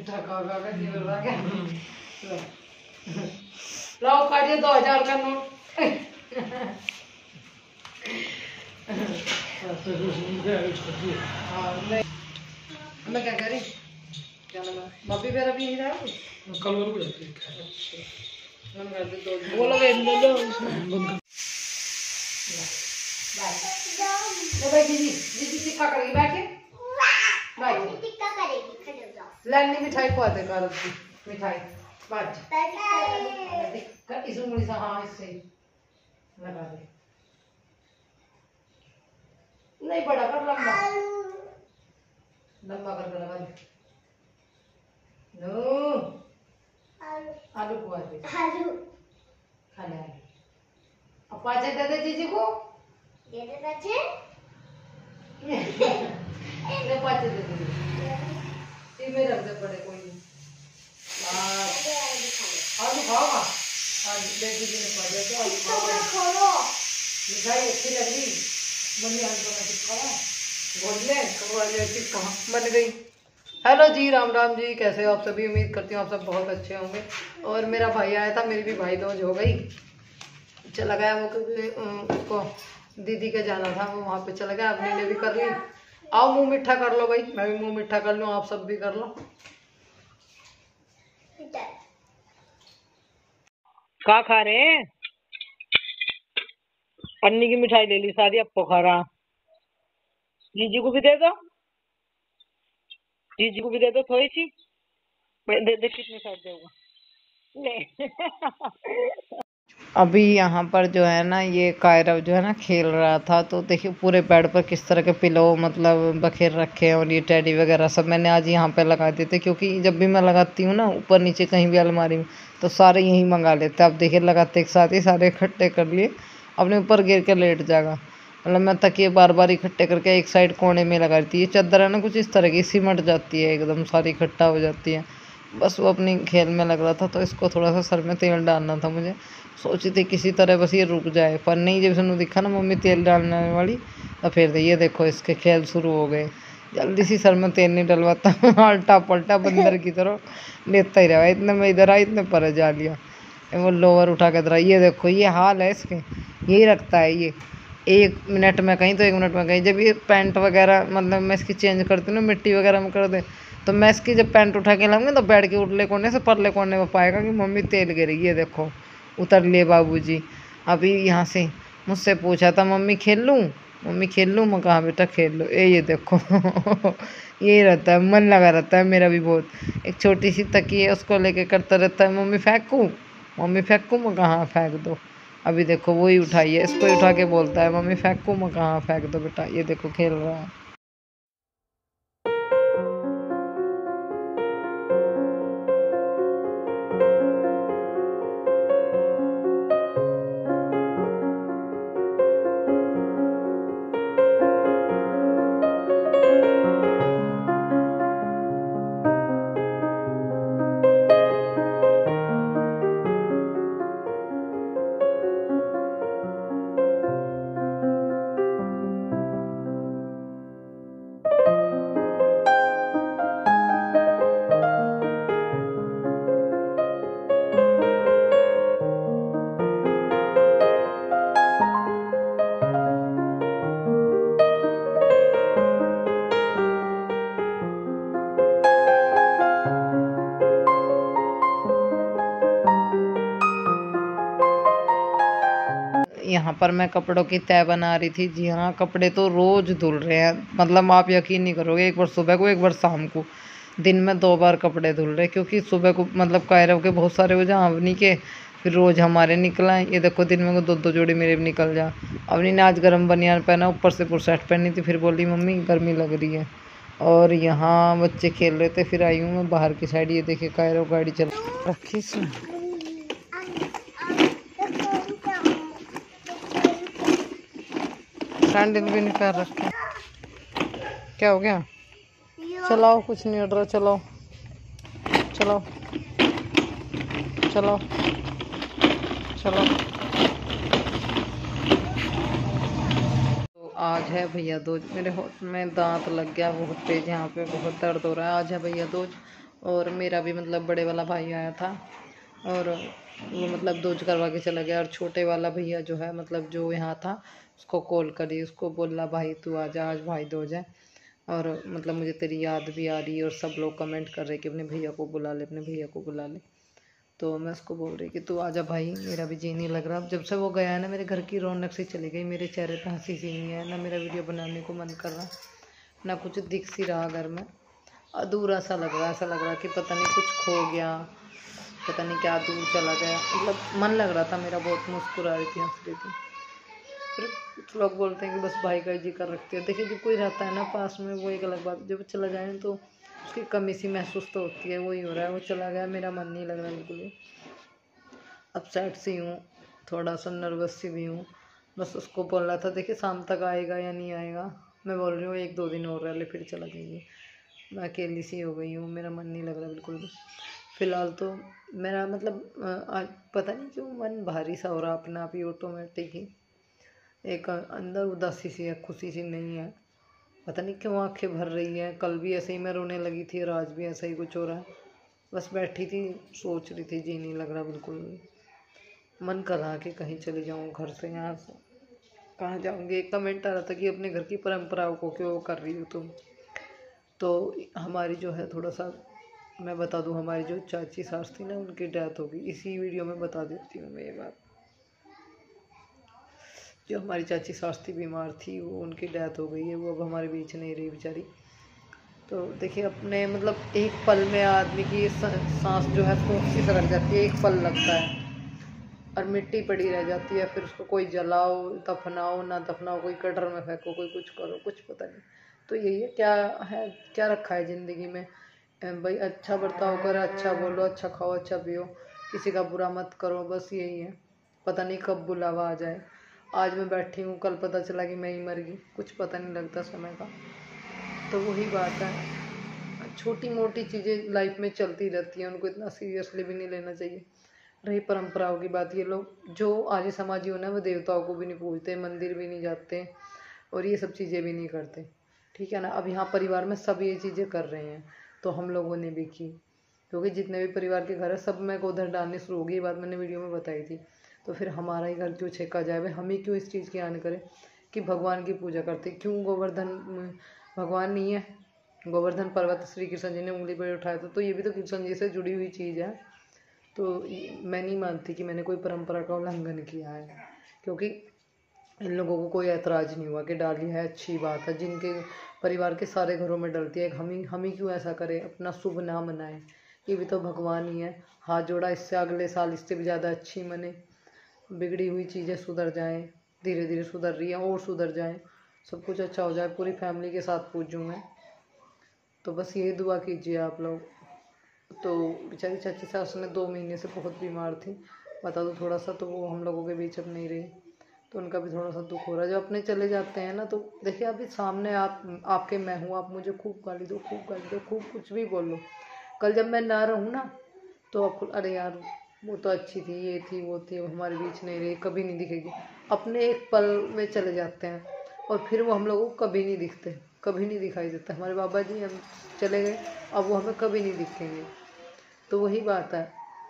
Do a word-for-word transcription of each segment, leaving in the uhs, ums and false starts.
मीठा खा खा के जीवन रहा क्या लाओ काटिए दो हजार का नोट मैं क्या करी क्या नाम है बब्बी मेरा भी नहीं रहा कल और को जाती है हम कर दे दो बोलो वे बोलो बंद कर बैठ जी जी टिक्का करेगी बैठ के बैठ टिक्का करेगी खड़े हो जाओ लानी मिठाई खवा दे कर उसकी मिठाई बैठ टिक्का इस उंगली से हां इससे लगा दे नहीं बड़ा कर लंबा लंबा कर लगा दे नो आलू खवा दे आलू खा ले अब पाचे दे दे जीजी को दे दे पाचे ले पाचे दे दे सी में रख दे पड़े कोई नहीं आलू खाओगा आज ले दीजिए ने पा दे तो आलू खाओ मिठाई अच्छी लग रही बनी आलू बना के खाओ बोल ले कब टिक्का बन गई। हेलो जी राम राम जी कैसे हो आप सभी उम्मीद करती हूँ आप सब बहुत अच्छे होंगे। और मेरा भाई आया था मेरी भी भाई दोज हो गई चला गया वो क्योंकि उसको दीदी के जाना था वो वहाँ पे चला गया अब मैंने भी कर ली। आओ मुंह मीठा कर लो भाई मैं भी मुंह मीठा कर लूँ आप सब भी कर लो। क्या खा रहे पन्नी की मिठाई ले ली सारी अब खा रहा जीजी को भी दे दो जीजी को भी दे दो थोड़ी सी दे दे कितनी साइड देगा अभी यहाँ पर जो है ना ये कायरव जो है ना खेल रहा था तो देखिए पूरे बेड पर किस तरह के पिलो मतलब बखेर रखे हैं और ये टेडी वगैरह सब मैंने आज यहाँ पे लगा दिए थे क्योंकि जब भी मैं लगाती हूँ ना ऊपर नीचे कहीं भी अलमारी में तो सारे यहीं मंगा लेते हैं। अब देखिए लगाते एक साथ ही सारे इकट्ठे कर लिए अपने ऊपर गिर के लेट जाएगा मतलब मैं तकिए बार बार इकट्ठे करके एक साइड कोने में लगा देती है। चादर है ना कुछ इस तरह की सिमट जाती है एकदम सारी इकट्ठा हो जाती है। बस वो अपनी खेल में लग रहा था तो इसको थोड़ा सा सर में तेल डालना था मुझे सोची थी किसी तरह बस ये रुक जाए पर नहीं जब उसने दिखा ना मम्मी तेल डालने वाली तो फिर ये देखो इसके खेल शुरू हो गए। जल्दी सी सर में तेल नहीं डलवाता अल्टा पलटा बंदर की तरह लेता ही रहा इतने में इधर आ इतने पर जा लिया वो लोअर उठा के इधर ये देखो ये हाल है इसके यही रखता है ये एक मिनट में कहीं तो एक मिनट में कहीं। जब ये पैंट वगैरह मतलब मैं इसकी चेंज करती हूँ ना मिट्टी वगैरह में कर दे तो मैं इसकी जब पैंट उठा के लाऊंगी तो बैठ के उठले कोने से परले कोने में पाएगा कि मम्मी तेल गिरी। ये देखो उतर लिए बाबूजी। अभी यहाँ से मुझसे पूछा था मम्मी खेल लूँ मम्मी खेल लूँ मैं कहा बेटा खेल लो ए ये देखो यही रहता है मन लगा रहता है मेरा भी बहुत। एक छोटी सी तकी है उसको लेके करता रहता है मम्मी फेंकूँ मम्मी फेंकूँ मैं कहाँ फेंक दो। अभी देखो वही उठाइए इसको उठा के बोलता है मम्मी फेंकूँ मैं कहाँ फेंक दो बेटा। ये देखो खेल रहा है। यहाँ पर मैं कपड़ों की तय बना रही थी। जी हाँ कपड़े तो रोज धुल रहे हैं मतलब आप यकीन नहीं करोगे एक बार सुबह को एक बार शाम को दिन में दो बार कपड़े धुल रहे क्योंकि सुबह को मतलब कायरव के बहुत सारे हो जा अवनी के फिर रोज हमारे निकल आए। ये देखो दिन में को दो दो जोड़ी मेरे भी निकल जा। अवनी ने आज गर्म बनियान पहना ऊपर से पूरा शर्ट पहनी थी फिर बोली मम्मी गर्मी लग रही है। और यहाँ बच्चे खेल रहे थे फिर आई हूँ मैं बाहर की साइड। ये देखिए कायरव गाड़ी चल रखी इसमें सैंडल भी नहीं पैर रखे। क्या हो गया चलाओ कुछ नहीं उड़ रहा चलाओ चलाओ चलाओ चलो। तो आज है भैया दूज मेरे होठ में दांत लग गया बहुत तेज यहाँ पे बहुत दर्द हो रहा है। आज है भैया दूज और मेरा भी मतलब बड़े वाला भाई आया था और वो मतलब दोज करवा के चला गया। और छोटे वाला भैया जो है मतलब जो यहाँ था उसको कॉल करी, उसको बोला भाई तू आ जा, आज भाई दूज है और मतलब मुझे तेरी याद भी आ रही है और सब लोग कमेंट कर रहे कि अपने भैया को बुला ले, अपने भैया को बुला ले। तो मैं उसको बोल रही कि तू आजा भाई, मेरा भी जी नहीं लग रहा। जब से वो गया है ना मेरे घर की रौनक सी चली गई, मेरे चेहरे पे हंसी सी नहीं है, ना मेरा वीडियो बनाने को मन कर रहा, ना कुछ दिख सी रहा घर में, अधूरा सा लग रहा, ऐसा लग रहा कि पता नहीं कुछ खो गया, पता नहीं क्या दूर चला गया। मतलब मन लग रहा था मेरा, बहुत मुस्कुरा रही थी, हंस रही थी। फिर कुछ लोग बोलते हैं कि बस भाई का जी कर रखती है। देखिए जब कोई रहता है ना पास में वो एक अलग बात, जब चला जाए ना तो उसकी कमी सी महसूस तो होती है। वही हो रहा है, वो चला गया, मेरा मन नहीं लग रहा बिल्कुल भी, अपसेट सी हूँ, थोड़ा सा नर्वस सी भी हूँ। बस उसको बोल रहा था देखिए शाम तक आएगा या नहीं आएगा, मैं बोल रही हूँ एक दो दिन और रह ले फिर चला जाइए। मैं अकेली सी हो गई हूँ, मेरा मन नहीं लग रहा बिल्कुल भी फ़िलहाल तो। मेरा मतलब आज पता नहीं क्यों मन भारी सा हो रहा अपना आप ही ऑटोमेटिक ही, एक अंदर उदासी सी है, खुशी सी नहीं है, पता नहीं क्यों आंखें भर रही है। कल भी ऐसे ही मैं रोने लगी थी और आज भी ऐसा ही कुछ हो रहा है। बस बैठी थी सोच रही थी, जी नहीं लग रहा बिल्कुल भी, मन कर रहा कि कहीं चले जाऊँ घर से, यहाँ से कहाँ जाऊँगी। एक कमेंट आ रहा था कि अपने घर की परंपराओं को क्यों कर रही हो तुम। तो हमारी जो है थोड़ा सा मैं बता दूं, हमारी जो चाची सास थी ना उनकी डेथ हो गई, इसी वीडियो में बता देती हूँ मैं ये बात। जो हमारी चाची सास थी बीमार थी, वो उनकी डेथ हो गई है, वो अब हमारे बीच नहीं रही बेचारी। तो देखिए अपने मतलब एक पल में आदमी की सांस जो है फूंक सी सरक जाती है, एक पल लगता है और मिट्टी पड़ी रह जाती है। फिर उसको कोई जलाओ, दफनाओ ना दफनाओ, कोई कटर में फेंको, कोई कुछ करो, कुछ पता नहीं। तो यही है, क्या है, क्या रखा है ज़िंदगी में भाई, अच्छा बर्ताव करो, अच्छा बोलो, अच्छा खाओ, अच्छा पियो, किसी का बुरा मत करो, बस यही है। पता नहीं कब बुलावा आ जाए। आज मैं बैठी हूँ, कल पता चला कि मैं ही मर गई, कुछ पता नहीं लगता समय का। तो वही बात है, छोटी मोटी चीज़ें लाइफ में चलती रहती हैं, उनको इतना सीरियसली भी नहीं लेना चाहिए। रही परंपराओं की बात, ये लोग जो आर्य समाजी हो ना वो देवताओं को भी नहीं पूजते, मंदिर भी नहीं जाते और ये सब चीज़ें भी नहीं करते, ठीक है ना। अब यहाँ परिवार में सब ये चीज़ें कर रहे हैं तो हम लोगों ने भी की, क्योंकि जितने भी परिवार के घर है सब में गोधर डालनी शुरू होगी, ये बात मैंने वीडियो में बताई थी। तो फिर हमारा ही घर क्यों छेका जाए भाई, हम ही क्यों इस चीज़ की आन करें कि भगवान की पूजा करते, क्यों गोवर्धन भगवान नहीं है, गोवर्धन पर्वत श्री कृष्ण जी ने उंगली पर उठाया था, तो ये भी तो कृष्ण जी से जुड़ी हुई चीज़ है। तो मैं नहीं मानती कि मैंने कोई परंपरा का उल्लंघन किया है, क्योंकि इन लोगों को कोई ऐतराज़ नहीं हुआ कि डाली है, अच्छी बात है। जिनके परिवार के सारे घरों में डलती है, हम ही हम ही क्यों ऐसा करें, अपना शुभ ना मनाएं, ये भी तो भगवान ही है। हाथ जोड़ा, इससे अगले साल इससे भी ज़्यादा अच्छी मने, बिगड़ी हुई चीज़ें सुधर जाएं, धीरे धीरे सुधर रही हैं और सुधर जाएं, सब कुछ अच्छा हो जाए, पूरी फैमिली के साथ पूजूँ मैं। तो बस यही दुआ कीजिए आप लोग। तो बेचारी चाची सास ने दो महीने से बहुत बीमार थी, बता दो थोड़ा सा, तो वो हम लोगों के बीच अब नहीं रही, तो उनका भी थोड़ा सा दुख हो रहा है। जब अपने चले जाते हैं ना, तो देखिए अभी सामने आप आपके मैं हूँ, आप मुझे खूब गाली दो, खूब गाली दो, खूब कुछ भी बोल लो, कल जब मैं ना रहूँ ना तो आपको अरे यार वो तो अच्छी थी, ये थी, वो थी, वो हमारे बीच नहीं रही, कभी नहीं दिखेगी। अपने एक पल में चले जाते हैं और फिर वो हम लोगों को कभी नहीं दिखते, कभी नहीं दिखाई देता। हमारे बाबा जी हम चले गए, अब वो हमें कभी नहीं दिखेंगे। तो वही बात है,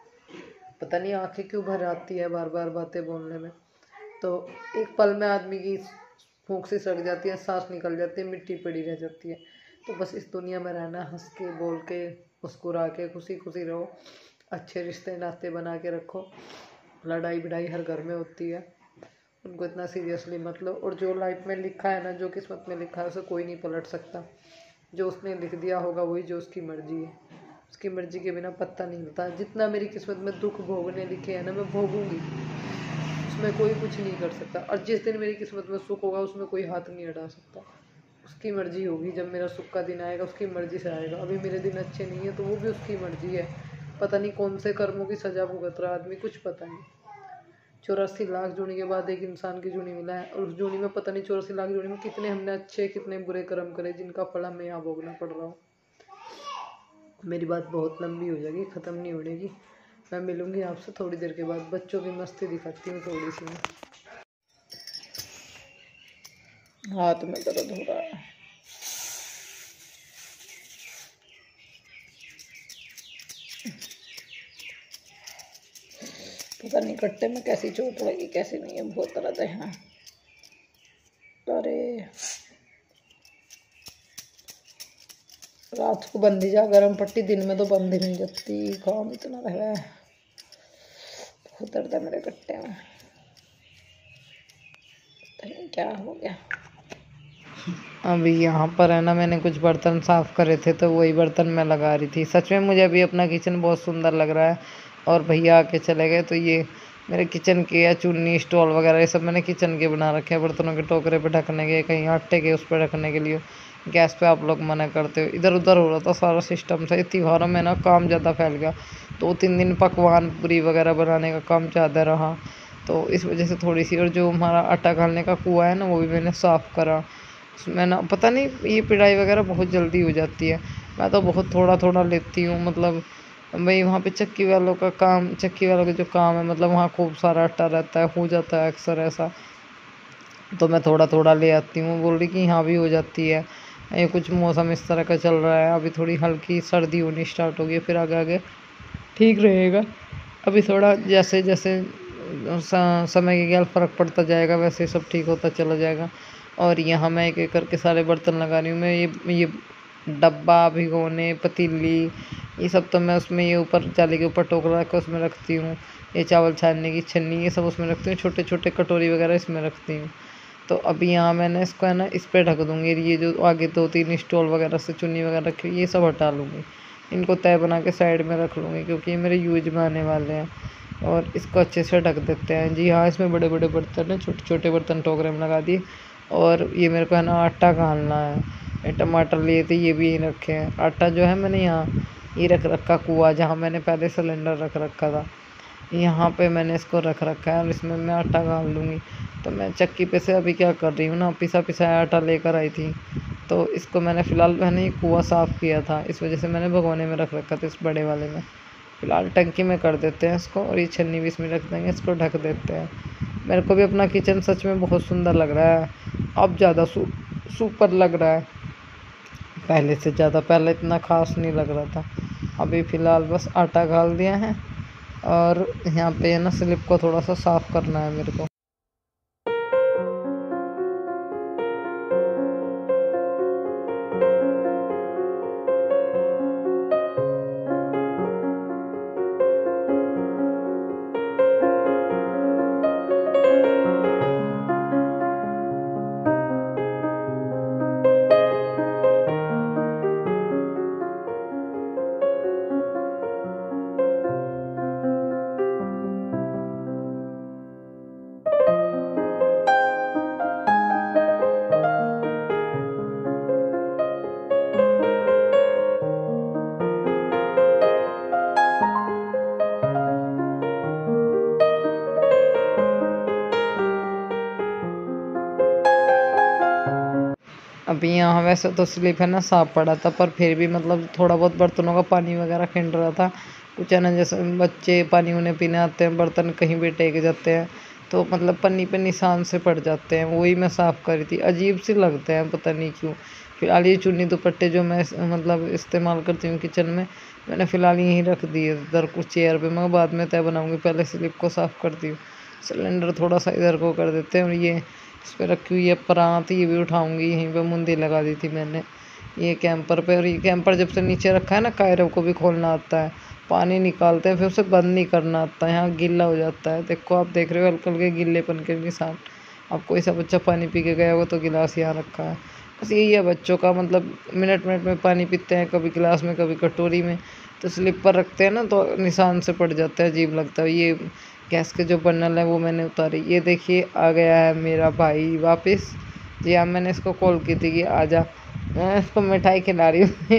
पता नहीं आंखें क्यों भर आती है बार बार बातें बोलने में। तो एक पल में आदमी की फूंक से सड़ जाती है, सांस निकल जाती है, मिट्टी पड़ी रह जाती है। तो बस इस दुनिया में रहना, हंस के बोल के मुस्कुरा के खुशी खुशी रहो, अच्छे रिश्ते नाते बना के रखो। लड़ाई भिड़ाई हर घर में होती है, उनको इतना सीरियसली मत लो। और जो लाइफ में लिखा है ना, जो किस्मत में लिखा है उसे कोई नहीं पलट सकता। जो उसने लिख दिया होगा वही जो उसकी मर्जी है, उसकी मर्जी के बिना पत्ता नहीं हिलता। जितना मेरी किस्मत में दुख भोगने लिखे हैं ना, मैं भोगूंगी, उसमें कोई कुछ नहीं कर सकता। और जिस दिन मेरी किस्मत में सुख होगा उसमें कोई हाथ नहीं अड़ा सकता, उसकी मर्जी होगी। जब मेरा सुख का दिन आएगा उसकी मर्जी से आएगा। अभी मेरे दिन अच्छे नहीं है तो वो भी उसकी मर्जी है, पता नहीं कौन से कर्मों की सजा भुगत रहा आदमी, कुछ पता नहीं। चौरासी लाख जोड़ी के बाद एक इंसान की जोड़ी मिला है, और उस जोड़ी में पता नहीं चौरासी लाख जोड़ी में कितने हमने अच्छे कितने बुरे कर्म करे, जिनका फल हमें यहाँ भोगना पड़ रहा हो। मेरी बात बहुत लंबी हो जाएगी, ख़त्म नहीं होगी। मैं मिलूंगी आपसे थोड़ी देर के बाद, बच्चों की मस्ती दिखाती हूँ थोड़ी सी। हाथ में दर्द हो रहा है। पता नहीं कट्टे में कैसी चोट लगी कैसी नहीं है, बहुत दर्द है यहाँ। अरे रात को बंदी जा गरम पट्टी, दिन में तो बंद ही नहीं जाती, काम इतना रह रहा है, बहुत दर्द है मेरे कट्टे में, क्या हो गया। अभी यहाँ पर है ना, मैंने कुछ बर्तन साफ़ करे थे तो वही बर्तन मैं लगा रही थी। सच में मुझे अभी अपना किचन बहुत सुंदर लग रहा है। और भैया आके चले गए तो ये मेरे किचन के या चुन्नी स्टॉल वगैरह ये सब मैंने किचन के बना रखे हैं, बर्तनों के टोकरे पे ढकने के, कहीं आटे के उस पर रखने के लिए। गैस पे आप लोग मना करते हो, इधर उधर हो रहा था सारा सिस्टम से। त्योहारों में ना काम ज़्यादा फैल गया, दो तीन दिन पकवान पूरी वगैरह बनाने का काम ज़्यादा रहा, तो इस वजह से थोड़ी सी। और जो हमारा आटा घालने का कुआँ है ना, वो भी मैंने साफ़ करा। उसमें ना पता नहीं ये पिड़ाई वगैरह बहुत जल्दी हो जाती है, मैं तो बहुत थोड़ा थोड़ा लेती हूँ। मतलब भाई वहाँ पे चक्की वालों का काम, चक्की वालों का जो काम है, मतलब वहाँ खूब सारा आटा रहता है, हो जाता है अक्सर ऐसा, तो मैं थोड़ा थोड़ा ले आती हूँ। बोल रही कि यहाँ भी हो जाती है, ये कुछ मौसम इस तरह का चल रहा है, अभी थोड़ी हल्की सर्दी होनी स्टार्ट होगी, फिर आगे आगे ठीक रहेगा। अभी थोड़ा जैसे जैसे समय के गैल फ़र्क पड़ता जाएगा वैसे सब ठीक होता चला जाएगा। और यहाँ मैं एक एक करके सारे बर्तन लगा रही हूँ। मैं ये ये डब्बा, भिगोने, पतीली, ये सब तो मैं उसमें ये ऊपर जाली के ऊपर टोकरा रख कर उसमें रखती हूँ। ये चावल छानने की छन्नी ये सब उसमें रखती हूँ, छोटे छोटे कटोरी वगैरह इसमें रखती हूँ। तो अभी यहाँ मैंने इसको है ना इस पर ढक दूँगी। ये जो आगे दो तीन स्टॉल वगैरह से चुन्नी वगैरह रखी हुई ये सब हटा लूँगी, इनको तय बना के साइड में रख लूँगी, क्योंकि ये मेरे यूज में आने वाले हैं। और इसको अच्छे से ढक देते हैं। जी हाँ, इसमें बड़े बड़े बर्तन हैं, छोटे छोटे बर्तन टोकरे में लगा दिए। और ये मेरे को है ना आटा घालना है, ये टमाटर लिए थे ये भी यहीं रखे हैं। आटा जो है मैंने यहाँ ये रख रखा कुआँ, जहाँ मैंने पहले सिलेंडर रख रखा था, यहाँ पे मैंने इसको रख रखा है और इसमें मैं आटा घाल लूँगी। तो मैं चक्की पे से अभी क्या कर रही हूँ ना, पिसा पिसाया आटा लेकर आई थी, तो इसको मैंने फ़िलहाल मैंने कुआँ साफ़ किया था, इस वजह से मैंने भगोने में रख रखा था, इस बड़े वाले में। फ़िलहाल टंकी में कर देते हैं इसको, और ये छन्नी भी इसमें रख देंगे, इसको ढक देते हैं। मेरे को भी अपना किचन सच में बहुत सुंदर लग रहा है, अब ज़्यादा सु, सुपर लग रहा है पहले से ज़्यादा। पहले इतना खास नहीं लग रहा था। अभी फ़िलहाल बस आटा घाल दिया है और यहाँ पे ना स्लिप को थोड़ा सा साफ़ करना है मेरे को। अभी यहाँ वैसे तो स्लिप है ना साफ पड़ा था, पर फिर भी मतलब थोड़ा बहुत बर्तनों का पानी वगैरह खिंड रहा था। कुछ है ना जैसे बच्चे पानी उन्हें पीने आते हैं, बर्तन कहीं भी टेक जाते हैं, तो मतलब पन्नी पे निशान से पड़ जाते हैं, वही मैं साफ़ करी थी। अजीब से लगते हैं पता नहीं क्यों। फिलहाल ये चुन्नी दुपट्टे जो मैं मतलब इस्तेमाल करती हूँ किचन में, मैंने फ़िलहाल यहीं रख दिए इधर कुछ चेयर पे, मैं बाद में तय बनाऊँगी, पहले स्लिप को साफ़ करती हूँ। सिलेंडर थोड़ा सा इधर को कर देते हैं। और ये इस पर रखी हुई है परात, ये भी उठाऊंगी, यहीं पे मुंदी लगा दी थी मैंने ये कैंपर पे। और ये कैंपर जब से नीचे रखा है ना, कायरों को भी खोलना आता है, पानी निकालते हैं फिर उसे बंद नहीं करना आता है, यहाँ गिल्ला हो जाता है। देखो आप देख रहे हो हल्के हल्के गिल्लेपन के निशान। अब कोई सा बच्चा पानी पी के गया होगा तो गिलास यहाँ रखा है, बस यही है बच्चों का, मतलब मिनट मिनट में पानी पीते हैं, कभी गिलास में कभी कटोरी में, तो स्लिप पर रखते हैं ना तो निशान से पड़ जाता है, अजीब लगता है। ये गैस के जो बर्नल है वो मैंने उतारी, ये देखिए आ गया है मेरा भाई वापस। जी हाँ, मैंने इसको कॉल की थी कि आजा, मैं इसको मिठाई खिला रही हूँ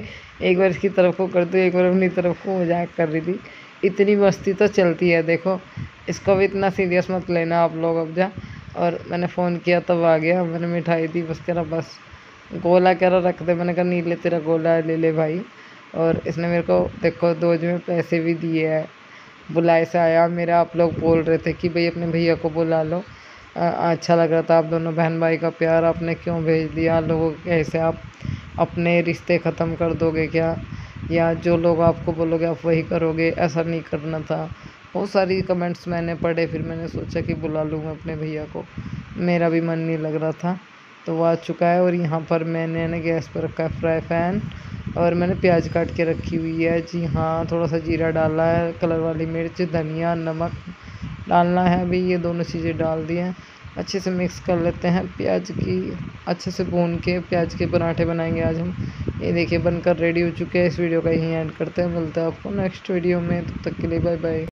एक बार इसकी तरफ को कर दूँ, एक बार अपनी तरफ को मजाक कर रही थी। इतनी मस्ती तो चलती है, देखो इसको भी इतना सीरियस मत लेना आप लोग अब जा। और मैंने फ़ोन किया तब आ गया, मैंने मिठाई दी, बस कह रहा बस गोला कह रहा रख दे, मैंने कहा नहीं ले तेरा गोला ले ले भाई। और इसने मेरे को देखो दोज में पैसे भी दिए हैं, बुलाए से आया मेरा। आप लोग बोल रहे थे कि भाई अपने भैया को बुला लो, आ, अच्छा लग रहा था आप दोनों बहन भाई का प्यार, आपने क्यों भेज दिया लोगों के, ऐसे आप अपने रिश्ते ख़त्म कर दोगे क्या? या जो लोग आपको बोलोगे आप वही करोगे, ऐसा नहीं करना था। बहुत सारी कमेंट्स मैंने पढ़े, फिर मैंने सोचा कि बुला लूँ मैं अपने भैया को, मेरा भी मन नहीं लग रहा था। तो वो आ चुका है और यहाँ पर मैंने ना गैस पर रखा है फ्राई पैन और मैंने प्याज काट के रखी हुई है। जी हाँ, थोड़ा सा जीरा डाला है, कलर वाली मिर्च, धनिया, नमक डालना है। अभी ये दोनों चीज़ें डाल दी हैं, अच्छे से मिक्स कर लेते हैं। प्याज की अच्छे से भून के प्याज के पराठे बनाएंगे आज हम। ये देखिए बनकर रेडी हो चुके हैं। इस वीडियो का यहीं एंड करते हैं, मिलते हैं आपको नेक्स्ट वीडियो में, तब तक के लिए बाय बाय।